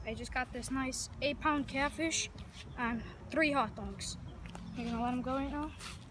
I just got this nice 8-pound catfish and 3 hot dogs. You're gonna let him go right now?